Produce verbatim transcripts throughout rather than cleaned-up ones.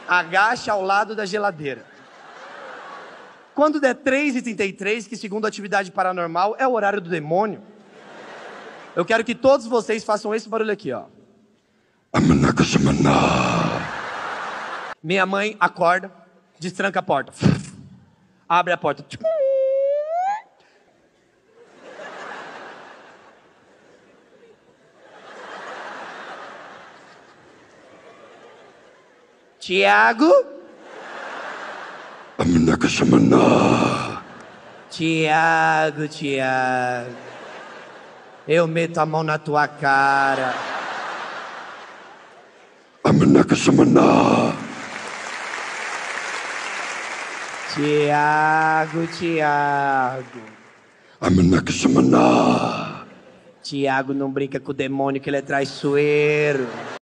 Agacha ao lado da geladeira. Quando der três e trinta e três, que segundo a atividade paranormal é o horário do demônio, eu quero que todos vocês façam esse barulho aqui, ó. Minha mãe acorda, destranca a porta. Abre a porta. Tiago? Tiago, Tiago. Eu meto a mão na tua cara. Tiago, Tiago. Tiago não brinca com o demônio que ele é traiçoeiro.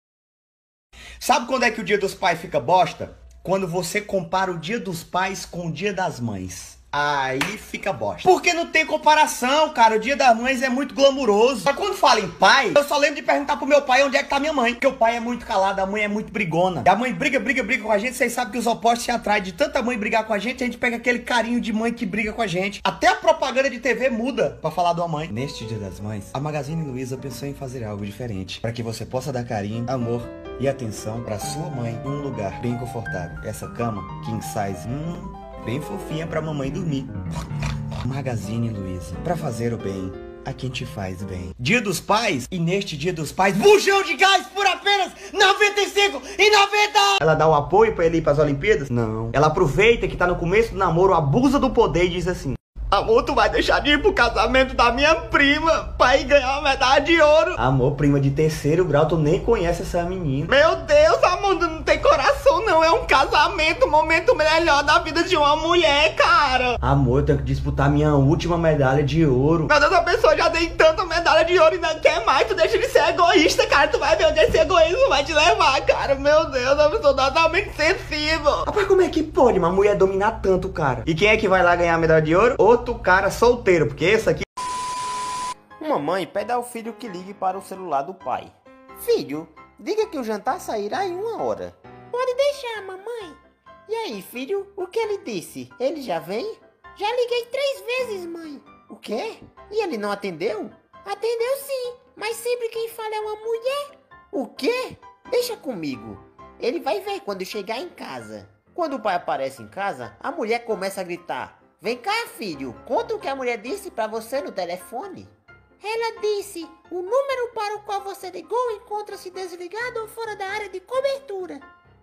Sabe quando é que o Dia dos Pais fica bosta? Quando você compara o Dia dos Pais com o Dia das Mães. Aí fica bosta. Porque não tem comparação, cara. O Dia das Mães é muito glamuroso. Mas quando fala em pai, eu só lembro de perguntar pro meu pai onde é que tá minha mãe. Porque o pai é muito calado, a mãe é muito brigona. E a mãe briga, briga, briga com a gente. Vocês sabem que os opostos se atraem. De tanta mãe brigar com a gente, a gente pega aquele carinho de mãe que briga com a gente. Até a propaganda de T V muda pra falar de uma mãe. Neste Dia das Mães, a Magazine Luiza pensou em fazer algo diferente. Para que você possa dar carinho, amor e atenção pra sua mãe em um lugar bem confortável. Essa cama, king size, hum... bem fofinha pra mamãe dormir. Magazine Luiza. Pra fazer o bem a quem te faz bem. Dia dos Pais. E neste Dia dos Pais, bujão de gás por apenas noventa e cinco reais e noventa centavos. Ela dá o apoio pra ele ir pras Olimpíadas? Não. Ela aproveita que tá no começo do namoro, abusa do poder e diz assim: amor, tu vai deixar de ir pro casamento da minha prima pra ir ganhar uma medalha de ouro. Amor, prima de terceiro grau, tu nem conhece essa menina. Meu Deus, amor, tu não tem coração não. É um casamento, o momento melhor da vida de uma mulher, cara. Amor, eu tenho que disputar minha última medalha de ouro. Meu Deus, a pessoa já tem tanta medalha de ouro e não quer mais. Tu deixa de ser egoísta, cara. Tu vai ver onde esse egoísmo vai te levar, cara. Meu Deus, eu sou totalmente sensível. Rapaz, como é que pode uma mulher dominar tanto, cara? E quem é que vai lá ganhar a medalha de ouro? Outro cara solteiro, porque esse aqui... Uma mãe pede ao filho que ligue para o celular do pai. Filho, diga que o jantar sairá em uma hora. Pode deixar, mamãe. E aí, filho, o que ele disse? Ele já vem? Já liguei três vezes, mãe. O quê? E ele não atendeu? Atendeu sim, mas sempre quem fala é uma mulher. O quê? Deixa comigo. Ele vai ver quando chegar em casa. Quando o pai aparece em casa, a mulher começa a gritar: vem cá, filho, conta o que a mulher disse pra você no telefone. Ela disse: o número para o qual você ligou encontra-se desligado ou fora da área de cobertura.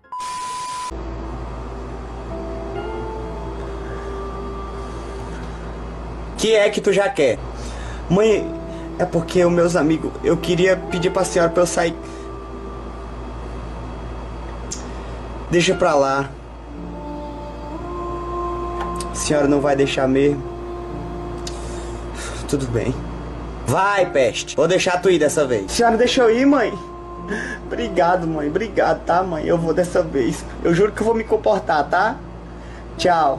Que é que tu já quer? Mãe, é porque os meus amigos, eu queria pedir pra senhora pra eu sair. Deixa pra lá. A senhora não vai deixar mesmo? Tudo bem. Vai, peste. Vou deixar tu ir dessa vez. A senhora deixa eu ir, mãe? Obrigado, mãe. Obrigado, tá, mãe? Eu vou dessa vez. Eu juro que eu vou me comportar, tá? Tchau.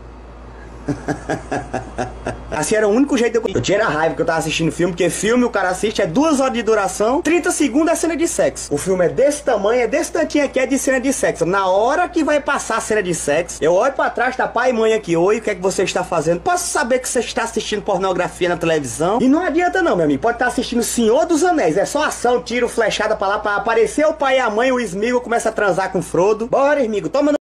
Assim era o único jeito de eu... Eu tinha raiva que eu tava assistindo filme, porque filme o cara assiste é duas horas de duração, trinta segundos é cena de sexo. O filme é desse tamanho, é desse tantinho aqui, é de cena de sexo. Na hora que vai passar a cena de sexo, eu olho pra trás, tá pai e mãe aqui. Oi, o que é que você está fazendo? Posso saber que você está assistindo pornografia na televisão? E não adianta não, meu amigo. Pode estar assistindo Senhor dos Anéis. É só ação, tiro, flechada pra lá, pra aparecer o pai e a mãe, o Sméagol começa a transar com o Frodo. Bora, amigo, toma no...